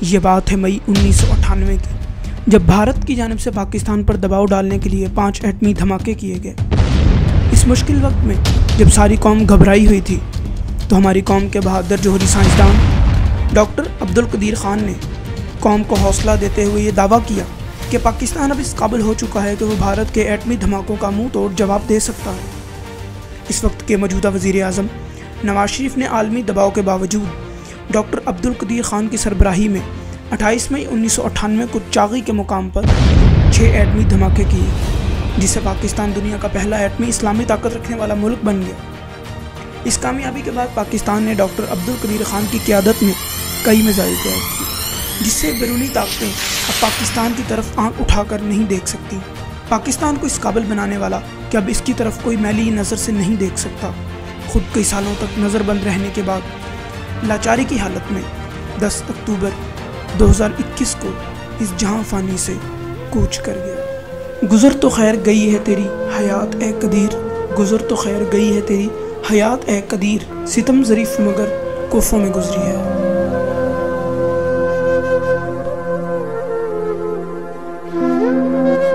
ये बात है मई 1998 की, जब भारत की जानिब से पाकिस्तान पर दबाव डालने के लिए 5 एटमी धमाके किए गए। इस मुश्किल वक्त में जब सारी कौम घबराई हुई थी, तो हमारी कौम के बहादुर जौहरी साइंसदान डॉक्टर अब्दुल कदीर खान ने कौम को हौसला देते हुए ये दावा किया कि पाकिस्तान अब इस काबिल हो चुका है कि वो भारत के एटमी धमाकों का मुंह तोड़ जवाब दे सकता है। इस वक्त के मौजूदा वज़ीर आज़म नवाज शरीफ ने आलमी दबाव के बावजूद डॉक्टर अब्दुल कदीर खान की सरबराही में 28 मई 1998 को चागी के मुकाम पर 6 एटमी धमाके किए, जिससे पाकिस्तान दुनिया का पहला एटमी इस्लामी ताकत रखने वाला मुल्क बन गया। इस कामयाबी के बाद पाकिस्तान ने डॉक्टर अब्दुल कदीर खान की क़यादत में कई मिसाइल तैयार की, जिससे बैरूनी ताकतें अब पाकिस्तान की तरफ आंख उठाकर नहीं देख सकती। पाकिस्तान को इस काबिल बनाने वाला कि अब इसकी तरफ कोई मैली नज़र से नहीं देख सकता, खुद कई सालों तक नज़रबंद रहने के बाद लाचारी की हालत में 10 अक्टूबर 2021 को इस जहां फानी से कूच कर गया। गुज़र तो खैर गई है तेरी हयात ए कदीर, गुज़र तो खैर गई है तेरी हयात ए कदीर, सितम ज़रीफ़ मगर कोफों में गुजरी है।